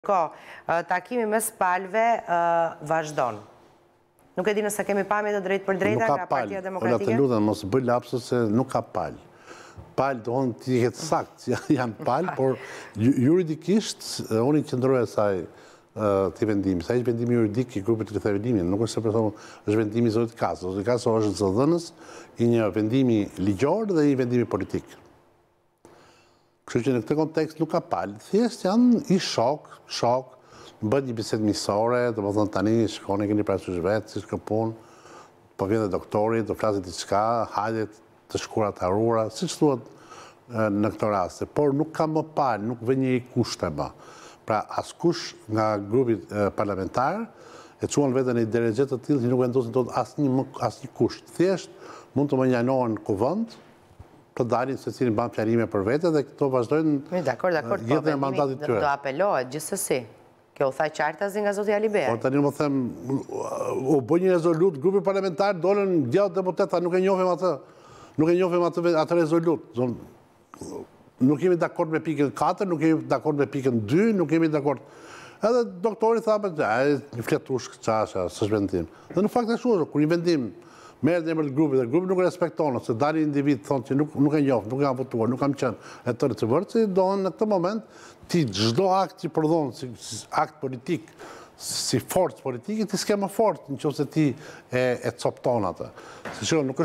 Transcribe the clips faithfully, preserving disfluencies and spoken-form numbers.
Ndërkohë, takimi mes palëve vazhdon. Nuk e di nëse kemi pamje të drejtë për drejta nga Partia Demokratike? Nuk ka palë, lutem, mos bëj lapsus se nuk ka palë. Palë do në t'i jetë sakt, janë palë, por juridikisht, unë i qëndroj e saj të vendimi. Sa ishtë vendimi juridik i grupit të themellimit, nuk është se për thonë është vendimi i Zotit Kaso. Zotit Kaso është zëdhënës i një vendimi ligjor dhe i vendimi politik. Kështu që në këtë kontekst nuk ka palë. Thjesht janë i shok, shok, bët një biset misore, të më thënë tani, shkone keni prasysh vetë, si shkë punë, po vjen dhe doktorit, do flasit i qka, hajdet të shkurat harura, si që thuat në këto raste. Por nuk ka më palë, nuk vë një i kushte më. Pra, askush nga grupit parlamentar e quan vetën e delegjet të tillë që nuk vendosin tot asnjë kusht. Thjesht mund të më njanohen kuvend, të dalin se cilin ban fjarime për vete dhe këto vazhdojnë jetën e mandatit tyre. Do apelohet gjithsesi. Kjo u tha qartazi nga zoti Alibej. Por tani më them, u bë një rezolut, grupi parlamentar dolën gjallë deputeta, nuk e njohim atë. Nuk e njohim atë atë rezolut. Nuk jemi dakord me pikën katër, nuk jemi dakord me pikën dy, nuk jemi dakord. Edhe doktori tha, një fletush qasha, së shvendim. Dhe në fakt e shuar, kur një vendim merët e mërë të grupit, dhe grupit nuk respektonë, se dali individ thonë që nuk e njofë, nuk e kam votuar, nuk kam qenë e tërë të vërë, që donë në këtë moment ti gjdo akt që përdhonë si akt politik, si forcë politike, ti s'ke më fort në që se ti e copton atë. Se që nuk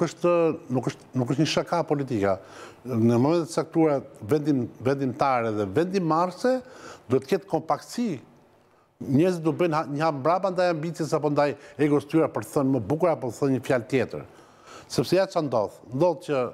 është një shaka politika. Në momentet saktura vendimtare dhe vendimarse, duhet ketë kompaktësi. Njerëzit do bëjnë një hap mbrapa ndaj ambicjes apo ndaj egos tyre për të thënë më bukur apo të thënë një fjalë tjetër. Sepse ja ç'a ndodh? Ndodh që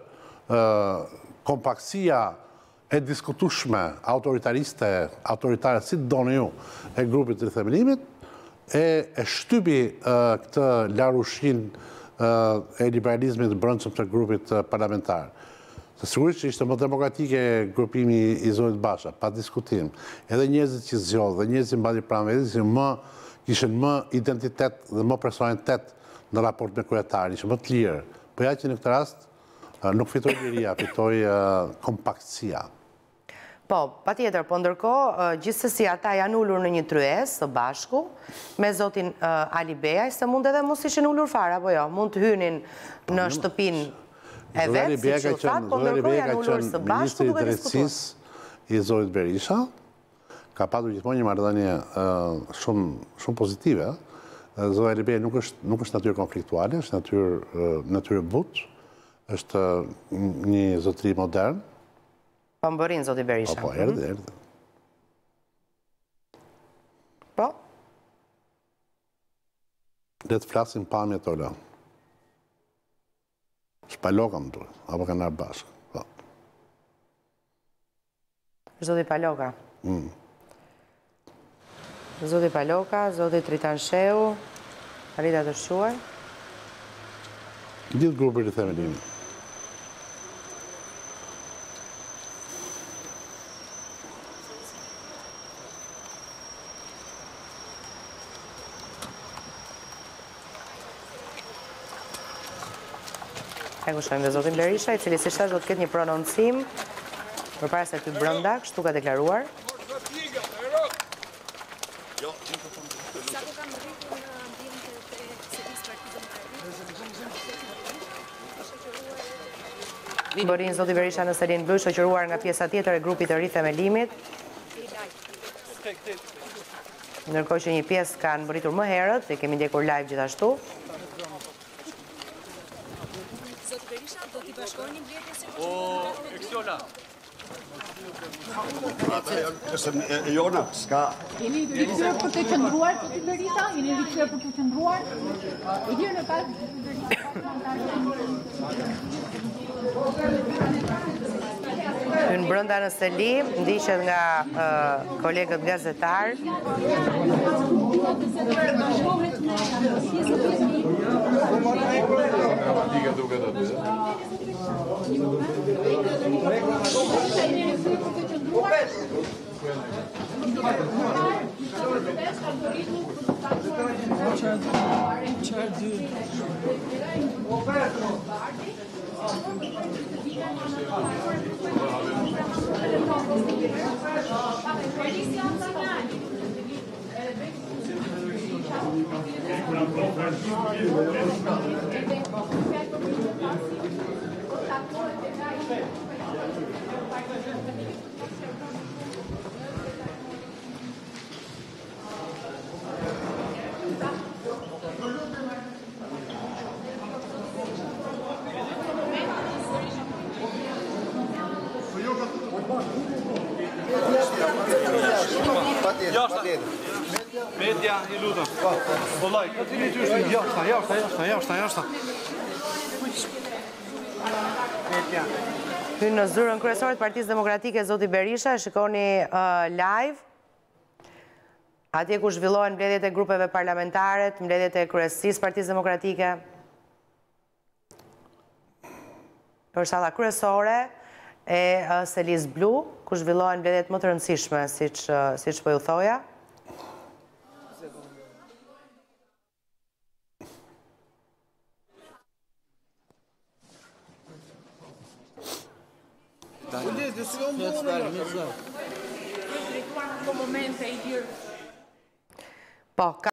kompaktësia e diskutueshme, autoritariste, autoritare si doni ju, e grupit të themelimit, e shtypi këtë larushin e liberalizmit brendshëm të grupit parlamentar. Se sigurisht që ishte më demokratike grupimi i Zotit Basha, pa diskutim. Edhe njerëzit që zgjodh dhe njerëzit që mbani pranë vetes kishin më identitet dhe më personalitet në raport me kryetarin, ishin më të lirë. Po ja që në këtë rast nuk fitoi liria, fitoi kompaktësia. Po, pa tjetër, po ndërkohë, gjithsesi ata janë ullur në një tryezë së bashku me zotin Alibej, se mund edhe mos ishin ullur fare, apo jo, mund të hynin në shtëpinë e vetë, si që u thatë, po ndërkohë janë ullur së bashku duke diskutuar. I Zotit Berisha ka patur gjithmonë një marrëdhënie shumë pozitive. Zoti Alibej nuk është natyrë konfliktuale, është natyrë butë, është një zotëri modern. Po më bërin, zoti Berisha. Po, erdhe, erdhe. Po? Le të flasim pamje të ola. Shpaloka më duhet, apo ka nërë bashkë. Zoti Paloka. Zoti Paloka, zoti Tritan Sheu, Rita të shquar. Gjithë grupit i themelimit. E kushtojmë dhe zotin Berisha, i cili si shtash do të ketë një prononcim për para se të brënda, kështu ka deklaruar. Bërin zoti Berisha në Selin Bësh, shoqëruar nga pjesa tjetër e grupit të ri themelimit. Ndërkohë që një pjesë kanë mbërritur më herët, e kemi ndjekur live gjithashtu. O, Eksiola. E jona, s'ka... Jeni rikëtyrë për të qëndruar, zoti Berisha? Jeni rikëtyrë për të qëndruar? E dirë në pas, Hynë brënda në seli, ndiqet nga kolegët gazetar. Çfarë Media, i lutem. Vëllai, ka të një qështë një jashta, jashta, jashta, jashta, jashta. Media. Hynë në zyrën kryesore të Partisë Demokratike, zoti Berisha, e shikoni live. Atje ku zhvillohen mbledhjet e grupeve parlamentare, mbledhjet e kryesisë Partisë Demokratike. Për salla kryesore e Selis Blu, ku zhvillohen mbledhjet më të rëndësishme, siç siç po ju thoja. Po,